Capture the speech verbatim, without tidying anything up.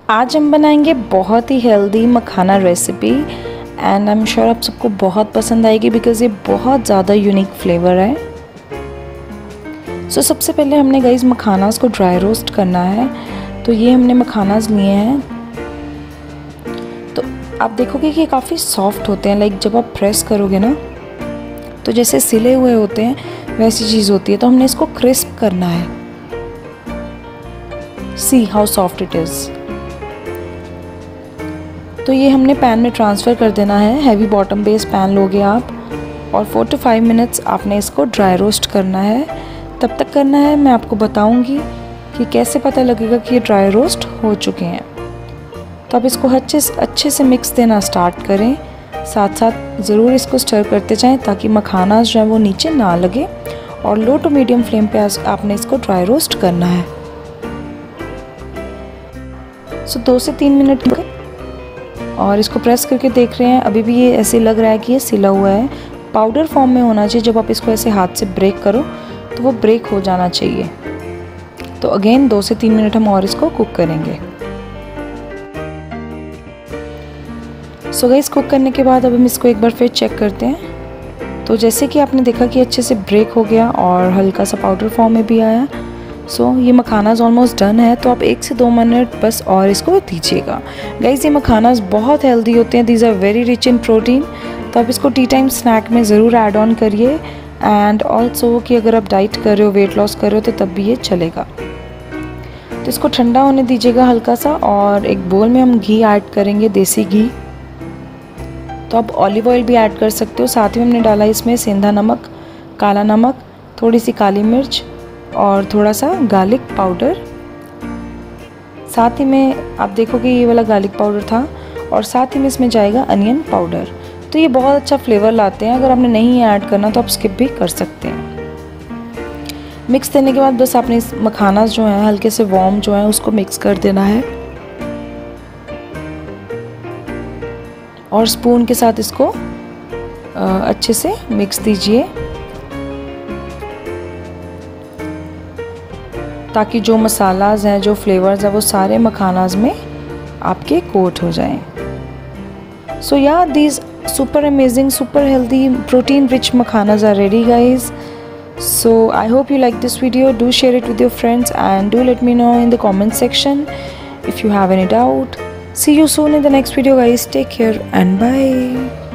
आज हम बनाएंगे बहुत ही healthy makhana recipe and I am sure आप सबको बहुत पसंद आएगी बिकॉज़ ये बहुत ज़्यादा यूनिक फ्लेवर है। सो so, सबसे पहले हमने गाइस मखानास को ड्राई रोस्ट करना है। तो ये हमने मखानास लिए हैं। तो आप देखोगे कि ये काफ़ी सॉफ्ट होते हैं। लाइक जब आप प्रेस करोगे ना तो जैसे सिले हुए होते हैं वैसी चीज़ होती है। तो हमने इसको क्रिस्प करना है। See how soft it is. तो ये हमने पैन में ट्रांसफ़र कर देना है। हैवी बॉटम बेस पैन लोगे आप और फोर टू फाइव मिनट्स आपने इसको ड्राई रोस्ट करना है। तब तक करना है मैं आपको बताऊंगी कि कैसे पता लगेगा कि ये ड्राई रोस्ट हो चुके हैं। तो आप इसको अच्छे से अच्छे से मिक्स देना स्टार्ट करें। साथ साथ ज़रूर इसको स्टर करते जाएं ताकि मखाना जो है वो नीचे ना लगे। और लो टू मीडियम फ्लेम पे आपने इसको ड्राई रोस्ट करना है। सो दो से तीन मिनट और इसको प्रेस करके देख रहे हैं अभी भी ये ऐसे लग रहा है कि ये सिला हुआ है। पाउडर फॉर्म में होना चाहिए। जब आप इसको ऐसे हाथ से ब्रेक करो तो वो ब्रेक हो जाना चाहिए। तो अगेन दो से तीन मिनट हम और इसको कुक करेंगे। सो गाइस कुक करने के बाद अब हम इसको एक बार फिर चेक करते हैं। तो जैसे कि आपने देखा कि अच्छे से ब्रेक हो गया और हल्का सा पाउडर फॉर्म में भी आया। सो so, ये मखानास ऑलमोस्ट डन है। तो आप एक से दो मिनट बस और इसको दीजिएगा। गाइस ये मखानास बहुत हेल्दी होते हैं। These are very rich in protein. तो आप इसको टी टाइम स्नैक में ज़रूर ऐड ऑन करिए। एंड ऑल्सो कि अगर आप डाइट कर रहे हो, वेट लॉस कर रहे हो तो तब भी ये चलेगा। तो इसको ठंडा होने दीजिएगा हल्का सा। और एक बोल में हम घी ऐड करेंगे, देसी घी। तो आप ऑलिव ऑयल भी ऐड कर सकते हो। साथ ही हमने डाला इसमें सेंधा नमक, काला नमक, थोड़ी सी काली मिर्च और थोड़ा सा गार्लिक पाउडर। साथ ही में आप देखोगे ये वाला गार्लिक पाउडर था। और साथ ही में इसमें जाएगा अनियन पाउडर। तो ये बहुत अच्छा फ्लेवर लाते हैं। अगर आपने नहीं ऐड करना तो आप स्किप भी कर सकते हैं। मिक्स देने के बाद बस आपने इस मखानास जो है हल्के से वार्म जो है उसको मिक्स कर देना है। और स्पून के साथ इसको अच्छे से मिक्स दीजिए ताकि जो मसालाज हैं, जो फ्लेवर्स हैं वो सारे मखानास में आपके कोट हो जाएं। सो या these super amazing, super healthy, protein rich makhanas are ready guys. So I hope you like this video. Do share it with your friends and do let me know in the comment section if you have any doubt. See you soon in the next video guys. Take care and bye.